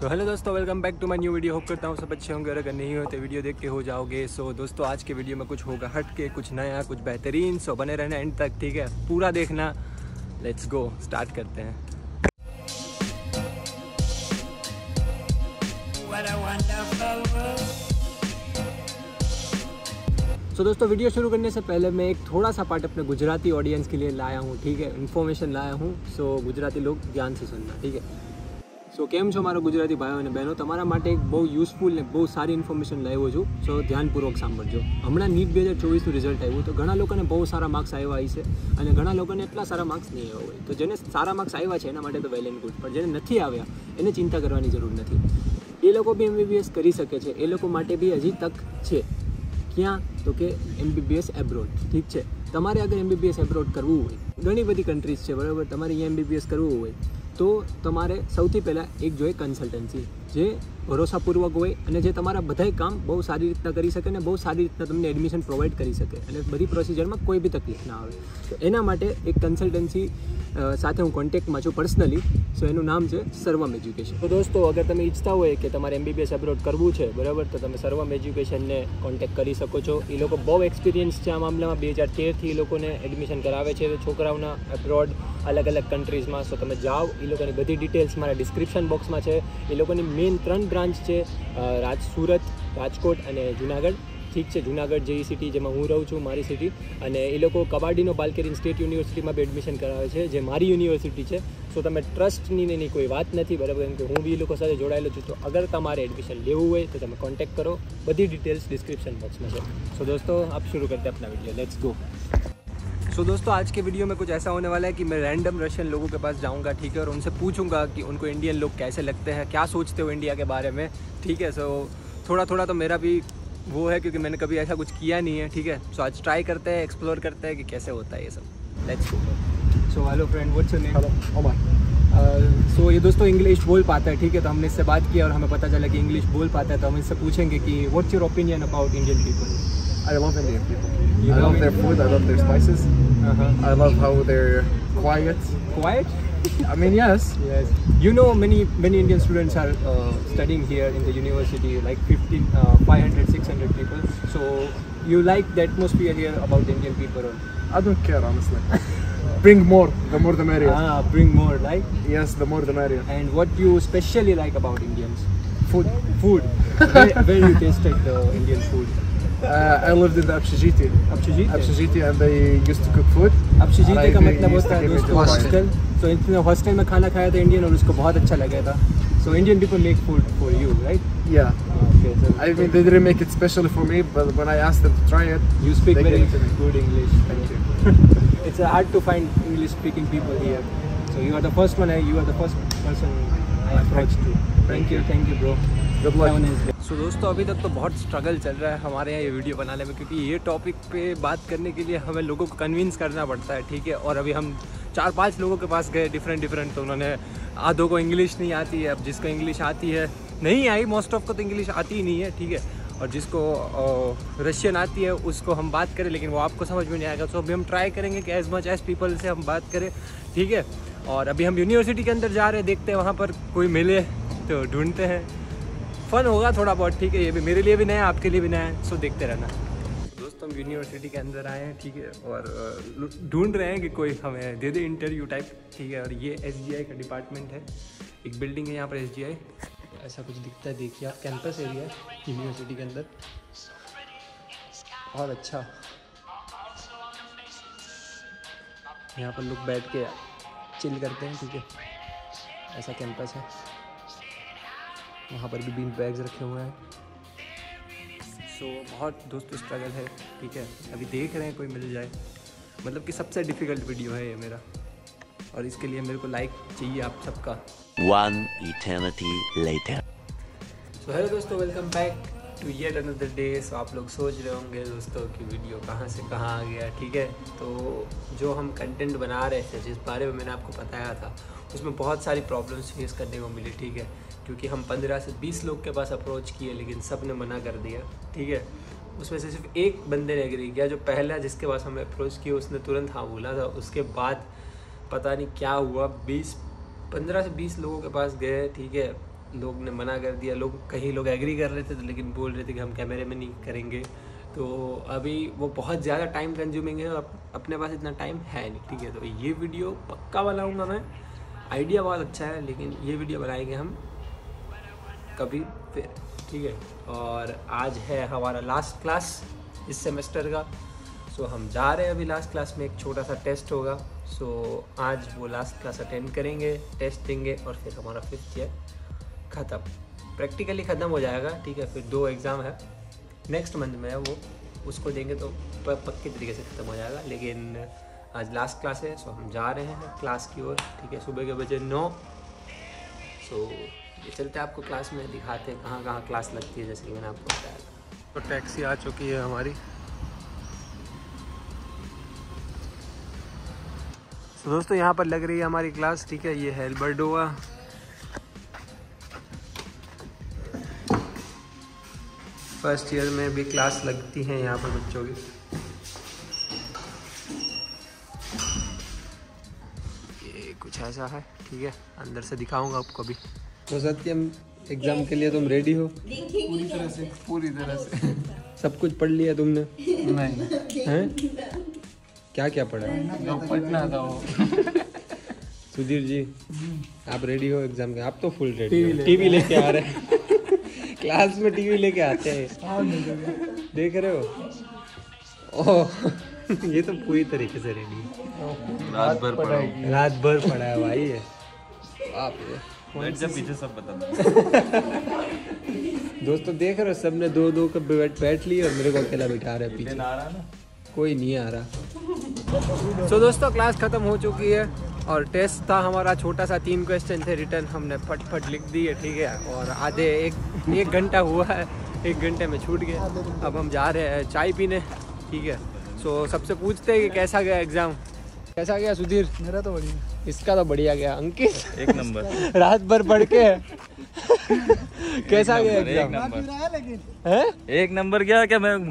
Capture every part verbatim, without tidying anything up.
तो हेलो दोस्तों, welcome back to my new video. Hope करता हूँ सब अच्छे होंगे और अगर नहीं हो तो वीडियो देख के हो जाओगे। सो so, दोस्तों आज के वीडियो में कुछ होगा हट के, कुछ नया, कुछ बेहतरीन। सो so, बने रहना एंड तक, ठीक है? पूरा देखना। लेट्स गो, स्टार्ट करते हैं। सो so, दोस्तों वीडियो शुरू करने से पहले मैं एक थोड़ा सा पार्ट अपने गुजराती ऑडियंस के लिए लाया हूँ, ठीक है? इन्फॉर्मेशन लाया हूँ। सो so, गुजराती लोग ध्यान से सुनना, ठीक है? સો કેમ છો મારા ગુજરાતી ભાઈઓ અને બહેનો, તમારા માટે એક બહુ યુઝફુલ ને બહુ સારી ઇન્ફોર્મેશન લાવ્યો છું. સો ધ્યાનપૂર્વક સાંભળજો. હમણાં નીટ બે હજાર ચોવીસનું રિઝલ્ટ આવ્યું તો ઘણા લોકોને બહુ સારા માર્ક્સ આવ્યા હશે અને ઘણા લોકોને એટલા સારા માર્ક્સ નહીં આવ્યા હોય. તો જેને સારા માર્ક્સ આવ્યા છે એના માટે તો વેલ એન્ડ ગુડ, પણ જેને નથી આવ્યા એને ચિંતા કરવાની જરૂર નથી. એ લોકો બી એમબીબીએસ કરી શકે છે. એ લોકો માટે બી હજી તક છે. ક્યાં? તો કે એમબીબીએસ એબ્રોડ, ઠીક છે? તમારે અગર એમબીબીએસ એબ્રોડ કરવું હોય, ઘણી બધી કન્ટ્રીઝ છે, બરાબર? તમારે અહીંયા એમબીબીએસ કરવું હોય તો તમારે સૌથી પહેલાં એક જોઈએ કન્સલ્ટન્સી, જે ભરોસાપૂર્વક હોય અને જે તમારા બધાય કામ બહુ સારી રીતના કરી શકે અને બહુ સારી રીતના તમને એડમિશન પ્રોવાઈડ કરી શકે અને બધી પ્રોસિજરમાં કોઈ બી તકલીફ ના આવે. તો એના માટે એક કન્સલ્ટન્સી સાથે હું કોન્ટેક્ટમાં છું પર્સનલી. સો એનું નામ છે સર્વમ એજ્યુકેશન. તો દોસ્તો અગર તમે ઈચ્છતા હોય કે તમારે એમબીબીએસ એબ્રોડ કરવું છે, બરાબર, તો તમે સર્વમ એજ્યુકેશનને કોન્ટેક્ટ કરી શકો છો. એ લોકો બહુ એક્સપિરિયન્સ છે આ મામલામાં. બે હજાર તેરથી એ લોકોને એડમિશન કરાવે છે છોકરાઓના એબ્રોડ અલગ અલગ કન્ટ્રીઝમાં. સો તમે જાઓ, એ લોકોની બધી ડિટેલ્સ મારા ડિસ્ક્રિપ્શન બોક્સમાં છે. એ લોકોની મેઇન ત્રણ બ્રાન્ચ છે, રાજ સુરત, રાજકોટ અને જુનાગઢ, ઠીક છે? જુનાગઢ જેવી સિટી જેમાં હું રહું છું, મારી સિટી. અને એ લોકો કબાડીનો બાલકેરીન સ્ટેટ યુનિવર્સિટીમાં બી એડમિશન કરાવે છે, જે મારી યુનિવર્સિટી છે. સો તમે ટ્રસ્ટની એની કોઈ વાત નથી, બરાબર? કેમ કે હું બી એ લોકો સાથે જોડાયેલો છું. તો અગર તમારે એડમિશન લેવું હોય તો તમે કોન્ટેક્ટ કરો. બધી डिटेल्स डिस्क्रिप्शन बॉक्स में है. सो दोस्तों अब शुरू करते हैं अपना video. Let's go. So so, दोस्तों आज के वीडियो में कुछ ऐसा होने वाला है कि मैं रैंडम रशियन लोगों के पास जाऊंगा, ठीक है? और उनसे पूछूंगा कि उनको इंडियन लोग कैसे लगते हैं, क्या सोचते हो इंडिया के बारे में, ठीक है? सो so, थोड़ा थोड़ा तो मेरा भी वो है क्योंकि मैंने कभी ऐसा कुछ किया नहीं है, ठीक है? सो so, आज ट्राई करते हैं, एक्सप्लोर करते हैं कि कैसे होता है ये सब. Let's go. So hello friend, what's your name? Hello Omar. So ये दोस्तों इंग्लिश बोल पाता है, ठीक है? तो हमने इससे बात किया और हमें पता चला कि इंग्लिश बोल पाता है. तो हम इससे पूछेंगे कि what's your opinion about Indian people? I love Indian people. You I love love their Indian? food. I love their spices. Uh-huh. I love how they're quiet. Quiet? I mean, yes. Yes. You know, many many Indian students are uh, studying here in the university, like fifteen, uh, five hundred, six hundred people. So you like the atmosphere here about the Indian people? Or? I don't care, honestly. Bring more. The more the merrier. Ah, bring more, like? Yes, the more the merrier. And what you especially like about Indians? Food. Food. where, where you tasted the Indian food? Uh, I lived in the Abshijiti. Abshijiti? Abshijiti, and they used to cook food. Abshijiti का मतलब used to होता है give me दोस्तों to hostel. तो इतने hostel में खाना खाया था इंडियन और उसको बहुत अच्छा लगा था. So Indian people make food for you, right? Yeah. Okay. So I mean, they didn't make it special for me, but when I asked them to try it, you speak they very gave it to me. good English. Thank you. It's uh, hard to find English-speaking people here. So you are the first one. You are the first person I approached to. Thank you, thank you, bro. Good luck. Have a nice day. So दोस्तों अभी तक तो बहुत struggle चल रहा है हमारे यहाँ ये वीडियो बनाने में, क्योंकि ये टॉपिक पे बात करने के लिए हमें लोगों को कन्विंस करना पड़ता है, ठीक है? और अभी हम चार पांच लोगों के पास गए डिफरेंट डिफरेंट, तो उन्होंने आधों को इंग्लिश नहीं आती है. अब जिसको इंग्लिश आती है, नहीं आई, मोस्ट ऑफ को तो इंग्लिश आती ही नहीं है, ठीक है? और जिसको रशियन आती है उसको हम बात करें, लेकिन वो आपको समझ में नहीं आएगा. तो अभी हम ट्राई करेंगे कि एज मच एज पीपल से हम बात करें, ठीक है? और अभी हम यूनिवर्सिटी के अंदर जा रहे हैं, देखते हैं वहाँ पर कोई मिले तो ढूंढते हैं. फ़न होगा थोड़ा बहुत, ठीक है? ये भी मेरे लिए भी नया है, आपके लिए भी नया है. सो देखते रहना. दोस्तों हम यूनिवर्सिटी के अंदर आए हैं, ठीक है? और ढूंढ रहे हैं कि कोई हमें दे दे इंटरव्यू टाइप, ठीक है? और ये एस जी आई का डिपार्टमेंट है. एक बिल्डिंग है यहाँ पर, एस जी आई ऐसा कुछ दिखता है. देखिए आप, कैंपस एरिया है यूनिवर्सिटी के अंदर. और अच्छा, यहाँ पर लोग बैठ के चिल करते हैं, ठीक है? ऐसा कैंपस है. वहाँ पर भी बीन बैग्स रखे हुए हैं. सो so, बहुत दोस्तों स्ट्रगल है, ठीक है? अभी देख रहे हैं कोई मिल जाए. मतलब कि सबसे डिफ़िकल्ट वीडियो है ये मेरा, और इसके लिए मेरे को लाइक चाहिए आप सबका. One eternity later. So hello दोस्तों, welcome back to yet another day. So आप लोग सोच रहे होंगे दोस्तों कि वीडियो कहाँ से कहाँ आ गया, ठीक है? तो जो हम कंटेंट बना रहे थे, जिस बारे में मैंने आपको बताया था, उसमें बहुत सारी प्रॉब्लम्स फेस करने को मिली, ठीक है? क्योंकि हम पंद्रह से बीस लोग के पास अप्रोच किए, लेकिन सब ने मना कर दिया, ठीक है? उसमें से सिर्फ एक बंदे ने एग्री किया, जो पहला जिसके पास हमें अप्रोच किया उसने तुरंत हाँ बोला था. उसके बाद पता नहीं क्या हुआ, बीस पंद्रह से बीस लोगों के पास गए, ठीक है? लोग ने मना कर दिया, लोग कहीं लोग एग्री कर रहे थे तो लेकिन बोल रहे थे कि हम कैमरे में नहीं करेंगे। तो अभी वो बहुत ज़्यादा टाइम कंज्यूमिंग है और अपने पास इतना टाइम है नहीं, ठीक है। तो ये वीडियो पक्का बनाऊँगा मैं, आइडिया बहुत अच्छा है, लेकिन ये वीडियो बनाएंगे हम कभी फिर, ठीक है। और आज है हमारा लास्ट क्लास इस सेमेस्टर का। सो हम जा रहे हैं अभी लास्ट क्लास में, एक छोटा सा टेस्ट होगा। सो आज वो लास्ट क्लास अटेंड करेंगे, टेस्ट देंगे और फिर हमारा फिफ्थ ईयर ख़त्म, प्रैक्टिकली ख़त्म हो जाएगा, ठीक है। फिर दो एग्ज़ाम है नेक्स्ट मंथ में, वो उसको देंगे तो पक्के तरीके से ख़त्म हो जाएगा। लेकिन आज लास्ट क्लास है, सो हम जा रहे हैं क्लास की ओर, ठीक है। सुबह के बजे नौ। सो ये चलते हैं, आपको क्लास में दिखाते हैं कहाँ कहाँ क्लास लगती है, जैसे कि मैंने आपको बताया। तो टैक्सी आ चुकी है हमारी। तो दोस्तों यहाँ पर लग रही है हमारी क्लास, ठीक है। ये है एल्बर्डोवा। फर्स्ट ईयर में भी क्लास लगती हैं यहाँ पर बच्चों की। ये कुछ ऐसा है, ठीक है। अंदर से दिखाऊंगा आपको अभी। तो सत्यम, एग्जाम के लिए तुम रेडी हो? पूरी तरह से पूरी तरह से सब कुछ पढ़ लिया तुमने? नहीं हैं? क्या क्या पढ़ा? जो पढ़ना था वो। सुधीर जी, आप रेडी हो एग्जाम के? आप तो फुल रेडी हो, टीवी लेके आ रहे हैं। क्लास में टीवी लेके आते हैं, देख रहे हो? ओह, ये तो पूरी तरीके से रेडी है। रात भर पढ़ाई, रात भर पढ़ा है भाई ये। आप जब पीछे सब बता। दोस्तों देख रहे हो, सबने दो दो कप बैठ बैठ लिए और मेरे को अकेला बिठा रहे हैं पीछे। आ रहा ना, कोई नहीं आ रहा। सो so, दोस्तों क्लास ख़त्म हो चुकी है और टेस्ट था हमारा छोटा सा, तीन क्वेश्चन थे रिटर्न, हमने फट फट लिख दिए, ठीक है। और आधे एक एक घंटा हुआ है, एक घंटे में छूट गए। अब हम जा रहे हैं चाय पीने, ठीक है। सो so, सबसे पूछते हैं कि कैसा गया एग्ज़ाम? कैसा गया सुधीर? मेरा तो बढ़िया, इसका तो बढ़िया गया। अंकित एक नंबर। रात भर पढ़ के कैसा गया एग्जाम? हैं? एक नंबर गया क्या? मैं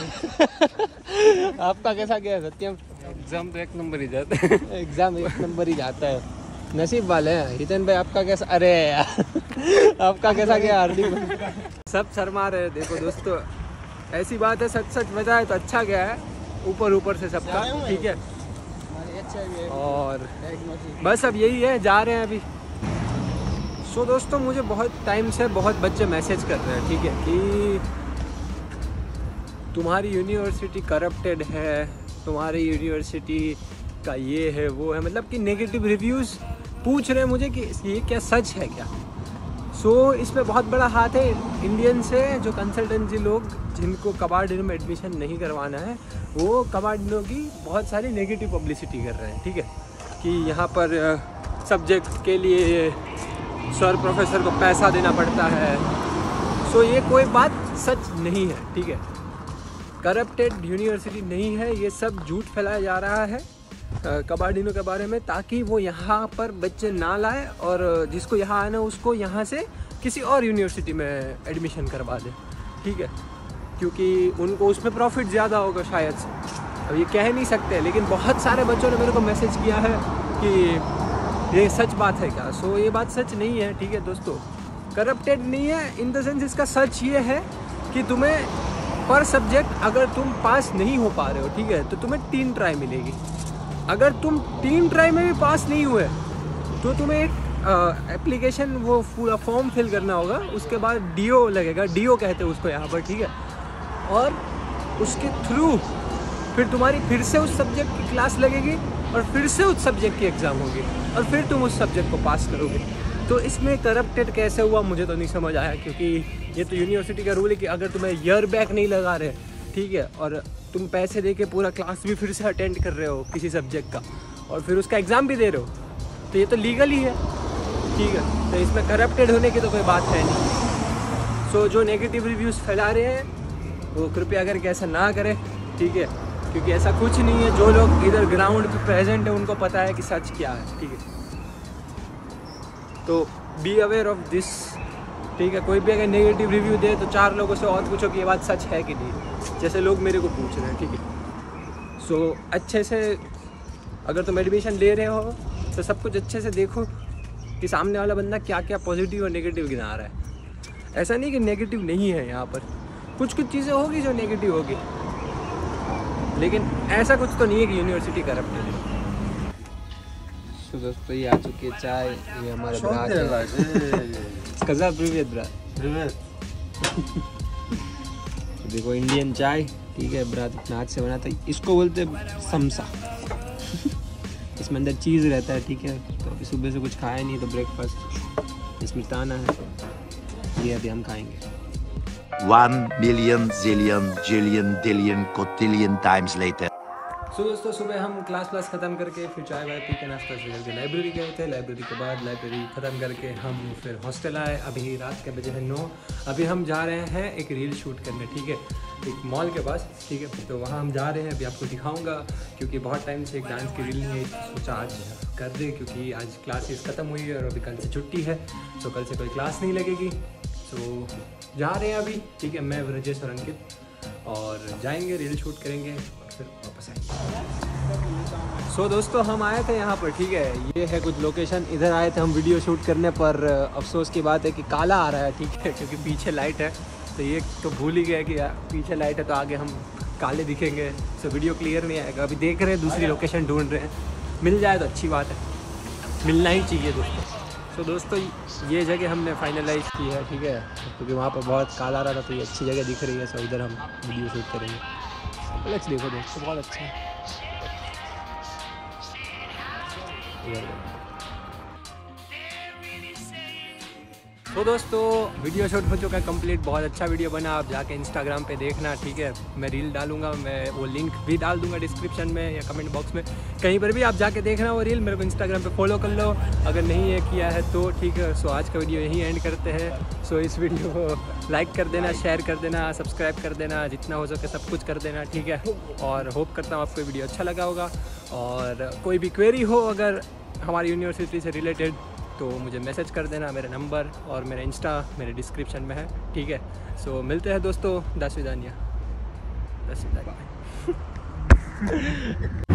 आपका कैसा गया सत्यम? एग्जाम तो एक नंबर ही जाता है। एग्जाम एक नंबर ही जाता है, नसीब वाले हैं। हितेन भाई आपका कैसा? अरे यार आपका कैसा गया? हार्दिक सब शर्मा रहे। देखो दोस्तों, ऐसी बात है, सच सच बताए तो अच्छा गया है, ऊपर ऊपर से सबका, ठीक है। और बस अब यही है, जा रहे हैं अभी। सो so, दोस्तों मुझे बहुत टाइम से बहुत बच्चे मैसेज कर रहे हैं, ठीक है, कि तुम्हारी यूनिवर्सिटी करप्टेड है, तुम्हारी यूनिवर्सिटी का ये है वो है, मतलब कि नेगेटिव रिव्यूज़ पूछ रहे हैं मुझे कि ये क्या सच है क्या। सो so, इसमें बहुत बड़ा हाथ है इंडियन से, जो कंसल्टेंसी लोग जिनको कबाड़ में एडमिशन नहीं करवाना है, वो कबाड़ की बहुत सारी नेगेटिव पब्लिसिटी कर रहे हैं, ठीक है। कि यहाँ पर सब्जेक्ट के लिए सर प्रोफेसर को पैसा देना पड़ता है। सो so, ये कोई बात सच नहीं है, ठीक है। करप्टेड यूनिवर्सिटी नहीं है, ये सब झूठ फैलाया जा रहा है कबाड़िनों के बारे में, ताकि वो यहाँ पर बच्चे ना लाए और जिसको यहाँ आना उसको यहाँ से किसी और यूनिवर्सिटी में एडमिशन करवा दे, ठीक है। क्योंकि उनको उसमें प्रॉफिट ज़्यादा होगा शायद से, अब ये कह नहीं सकते, लेकिन बहुत सारे बच्चों ने मेरे को मैसेज किया है कि ये सच बात है क्या। सो ये बात सच नहीं है, ठीक है दोस्तों। करप्टेड नहीं है इन द सेंस, इसका सच ये है कि तुम्हें पर सब्जेक्ट अगर तुम पास नहीं हो पा रहे हो, ठीक है, तो तुम्हें तीन ट्राई मिलेगी। अगर तुम तीन ट्राई में भी पास नहीं हुए तो तुम्हें एक एप्लीकेशन वो पूरा फॉर्म फिल करना होगा, उसके बाद डीओ लगेगा, डीओ कहते हैं उसको यहाँ पर, ठीक है। और उसके थ्रू फिर तुम्हारी फिर से उस सब्जेक्ट की क्लास लगेगी और फिर से उस सब्जेक्ट की एग्ज़ाम होगी और फिर तुम उस सब्जेक्ट को पास करोगे। तो इसमें करप्टेड कैसे हुआ मुझे तो नहीं समझ आया, क्योंकि ये तो यूनिवर्सिटी का रूल है कि अगर तुम्हें ईयर बैक नहीं लगा रहे, ठीक है, और तुम पैसे दे के पूरा क्लास भी फिर से अटेंड कर रहे हो किसी सब्जेक्ट का और फिर उसका एग्ज़ाम भी दे रहे हो, तो ये तो लीगल ही है, ठीक है। तो इसमें करप्टेड होने की तो कोई बात है नहीं। सो जो नेगेटिव रिव्यूज़ फैला रहे हैं वो कृपया करके ऐसा ना करें, ठीक है, क्योंकि ऐसा कुछ नहीं है। जो लोग इधर ग्राउंड पे प्रेजेंट है उनको पता है कि सच क्या है, ठीक है। तो बी अवेयर ऑफ दिस, ठीक है। कोई भी अगर नेगेटिव रिव्यू दे तो चार लोगों से और पूछो कि ये बात सच है कि नहीं, जैसे लोग मेरे को पूछ रहे हैं, ठीक है। सो अच्छे से अगर तुम एडमिशन ले रहे हो तो सब कुछ अच्छे से देखो कि सामने वाला बंदा क्या क्या पॉजिटिव और नेगेटिव गिना रहा है। ऐसा नहीं कि नेगेटिव नहीं है यहाँ पर, कुछ कुछ चीज़ें होगी जो नेगेटिव होगी, लेकिन ऐसा कुछ तो नहीं है कि यूनिवर्सिटी करप्ट है। तो दोस्तों ये आ चुकी है चाय, ये हमारे ब्रात है। कज़ा प्रीवियत ब्रात। देखो इंडियन चाय, ठीक है, ब्रात अपने हाथ से बनाता है, इसको बोलते हैं समसा। इसमें अंदर चीज़ रहता है, ठीक है। तो अभी सुबह से कुछ खाया नहीं, तो ब्रेकफास्ट इसमें ताना है, ये अभी हम खाएंगे। One million zillion jillion dillion cotillion times later. सो so, दोस्तों सुबह हम क्लास क्लास ख़त्म करके फिर चाय वाय पी के नाश्ता से करके लाइब्रेरी गए थे। लाइब्रेरी के बाद लाइब्रेरी ख़त्म करके हम फिर हॉस्टल आए। अभी रात के बजे हैं नौ। अभी हम जा रहे हैं एक रील शूट करने, ठीक है, एक मॉल के पास, ठीक है। तो वहाँ हम जा रहे हैं, अभी आपको दिखाऊंगा, क्योंकि बहुत टाइम से एक डांस की रील नहीं है, तो सोचा आज कर दे, क्योंकि आज क्लासेस ख़त्म हुई है और अभी कल से छुट्टी है, तो कल से कोई क्लास नहीं लगेगी। तो जा रहे हैं अभी, ठीक है, मैं ब्रजेश और अंकित, और जाएंगे रील शूट करेंगे और फिर वापस आएंगे। सो so, दोस्तों हम आए थे यहाँ पर, ठीक है, ये है कुछ लोकेशन, इधर आए थे हम वीडियो शूट करने, पर अफसोस की बात है कि काला आ रहा है, ठीक है, क्योंकि पीछे लाइट है। तो ये तो भूल ही गया कि पीछे लाइट है तो आगे हम काले दिखेंगे, सो वीडियो क्लियर नहीं आएगा। अभी देख रहे हैं, दूसरी लोकेशन ढूंढ रहे हैं, मिल जाए तो अच्छी बात है, मिलना ही चाहिए दोस्तों। सो so, दोस्तों ये जगह हमने फाइनलाइज की है, ठीक है, क्योंकि वहाँ पर बहुत काला आ रहा था, तो ये अच्छी जगह दिख रही है। सो इधर हम वीडियो शूट करेंगे। लेट्स देखो दोस्तों, बहुत अच्छा है। तो दोस्तों वीडियो शूट हो चुका है कंप्लीट, बहुत अच्छा वीडियो बना, आप जाके इंस्टाग्राम पे देखना, ठीक है। मैं रील डालूंगा, मैं वो लिंक भी डाल दूंगा डिस्क्रिप्शन में या कमेंट बॉक्स में, कहीं पर भी आप जाके देखना वो रील। मेरे को इंस्टाग्राम पे फॉलो कर लो अगर नहीं है किया है तो, ठीक है। सो आज का वीडियो यहीं एंड करते हैं। सो इस वीडियो को लाइक कर देना, शेयर कर देना, सब्सक्राइब कर देना, जितना हो सके सब कुछ कर देना, ठीक है। और होप करता हूँ आपको वीडियो अच्छा लगा होगा, और कोई भी क्वेरी हो अगर हमारी यूनिवर्सिटी से रिलेटेड तो मुझे मैसेज कर देना। मेरा नंबर और मेरा इंस्टा मेरे डिस्क्रिप्शन में है, ठीक है। सो so, मिलते हैं दोस्तों, दस विदानिया दस विदानिया